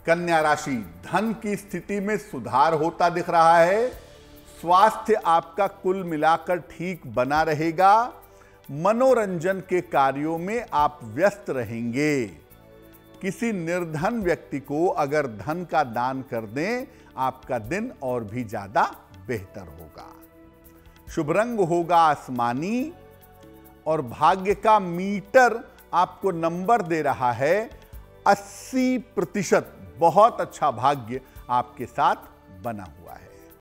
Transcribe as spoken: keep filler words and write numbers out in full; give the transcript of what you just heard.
कन्या राशि, धन की स्थिति में सुधार होता दिख रहा है। स्वास्थ्य आपका कुल मिलाकर ठीक बना रहेगा। मनोरंजन के कार्यों में आप व्यस्त रहेंगे। किसी निर्धन व्यक्ति को अगर धन का दान कर दें, आपका दिन और भी ज्यादा बेहतर होगा। शुभ रंग होगा आसमानी और भाग्य का मीटर आपको नंबर दे रहा है अस्सी प्रतिशत। बहुत अच्छा भाग्य आपके साथ बना हुआ है।